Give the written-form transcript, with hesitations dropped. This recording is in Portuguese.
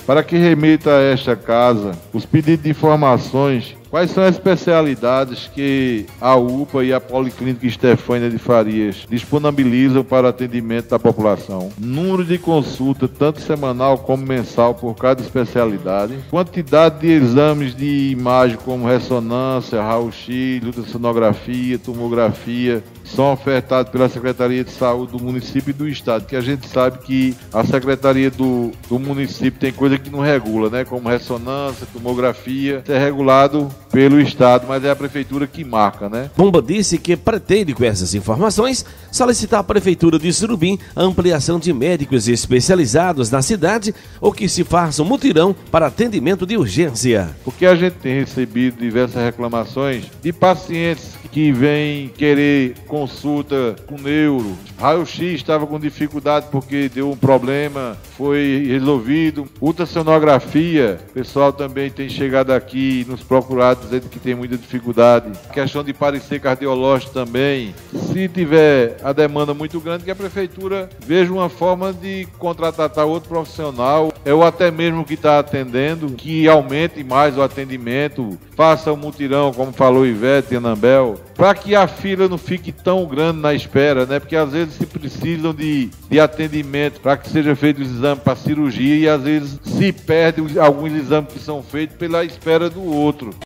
para que remeta a esta casa os pedidos de informações. Quais são as especialidades que a UPA e a Policlínica Estefânia de Farias disponibilizam para atendimento da população? Número de consulta, tanto semanal como mensal, por cada especialidade. Quantidade de exames de imagem, como ressonância, raio-x, ultrassonografia, tomografia, são ofertados pela Secretaria de Saúde do município e do estado, que a gente sabe que a Secretaria do município tem coisa que não regula, né? Como ressonância, tomografia, isso é regulado pelo estado, mas é a prefeitura que marca, né? Pomba disse que pretende, com essas informações, solicitar à prefeitura de Surubim a ampliação de médicos especializados na cidade ou que se faça um mutirão para atendimento de urgência. Porque a gente tem recebido diversas reclamações de pacientes que vêm querer consulta com neuro. Raio-X estava com dificuldade porque deu um problema, foi resolvido. Ultrassonografia, o pessoal também tem chegado aqui e nos procurado dizendo que tem muita dificuldade. Questão de parecer cardiológico também. Se tiver a demanda muito grande, que a prefeitura veja uma forma de contratar outro profissional, ou até mesmo que está atendendo, que aumente mais o atendimento, faça um mutirão, como falou Ivete e Anabel, para que a fila não fique tão grande na espera, né? Porque às vezes se precisam de atendimento para que seja feito o exame para cirurgia e às vezes se perde alguns exames que são feitos pela espera do outro.